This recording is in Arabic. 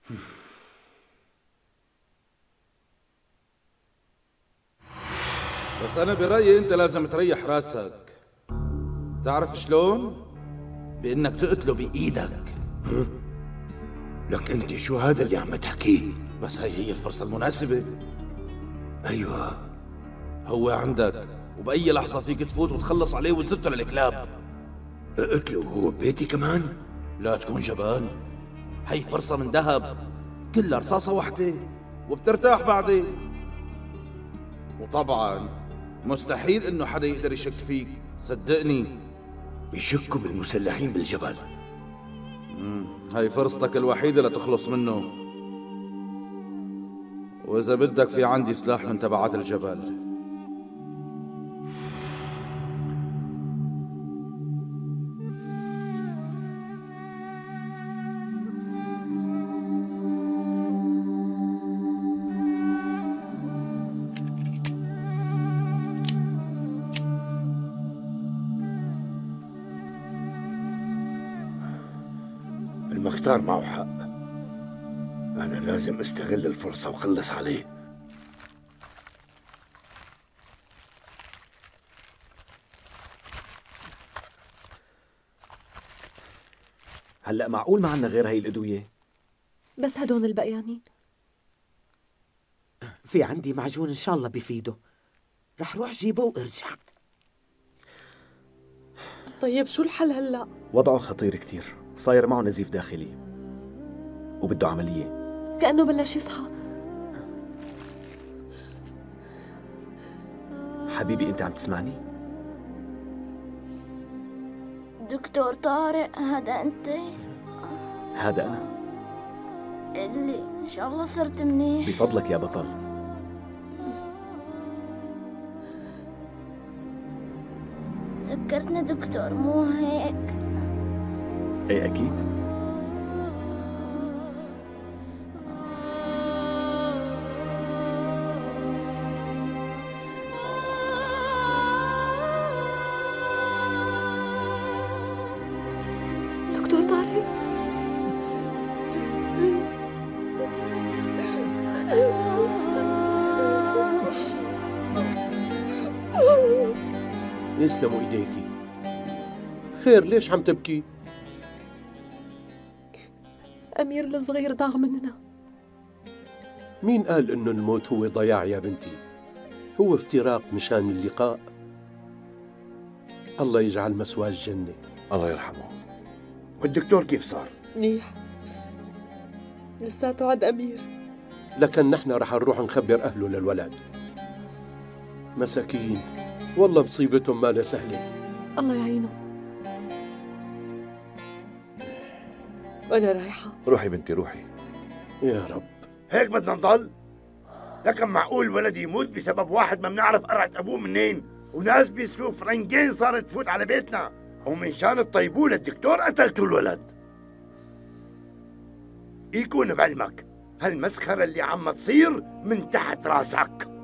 بس أنا برأيي أنت لازم تريح راسك. تعرف شلون؟ بإنك تقتله بإيدك. لك أنت شو هذا اللي عم تحكيه؟ بس هي الفرصة المناسبة. أيوة، هو عندك، وبأي لحظة فيك تفوت وتخلص عليه وتزته للكلاب. اقتله وهو ببيتي كمان؟ لا تكون جبان، هي فرصة من ذهب، كلها رصاصة واحدة وبترتاح بعدين. وطبعا مستحيل انه حدا يقدر يشك فيك، صدقني. بيشكوا بالمسلحين بالجبل. هاي فرصتك الوحيدة لتخلص منه، وإذا بدك في عندي سلاح من تبعات الجبل. المختار معه حق، أنا لازم استغل الفرصة وخلص عليه. هلأ معقول ما عنا غير هاي الأدوية؟ بس هدول البقيانين. في عندي معجون إن شاء الله بيفيده، رح روح جيبه وارجع. طيب شو الحل هلأ؟ وضعه خطير كتير، صاير معه نزيف داخلي وبده عملية. كأنه بلش يصحى. حبيبي أنت عم تسمعني؟ دكتور طارق، هذا أنت؟ هذا أنا. اللي إن شاء الله صرت منيح. بفضلك يا بطل. سكرتني دكتور، مو هيك؟ ايه أكيد. دكتور طارق، يسلموا ايديكي. خير، ليش عم تبكي؟ أمير الصغير ضاع مننا. مين قال انه الموت هو ضياع يا بنتي؟ هو افتراق مشان اللقاء. الله يجعل مسواه الجنة. الله يرحمه. والدكتور كيف صار؟ منيح، لساته عند أمير. لكن نحن رح نروح نخبر أهله للولد. مساكين، والله مصيبتهم ما سهلة. الله يعينه. وأنا رايحة. روحي بنتي روحي. يا رب. هيك بدنا نضل؟ لكن معقول ولد يموت بسبب واحد ما بنعرف قرعة أبوه منين، وناس بيسروا فرنجين صارت تفوت على بيتنا، ومن شان الطيبوه للدكتور قتلتوا الولد. يكون بعلمك هالمسخرة اللي عم تصير من تحت راسك.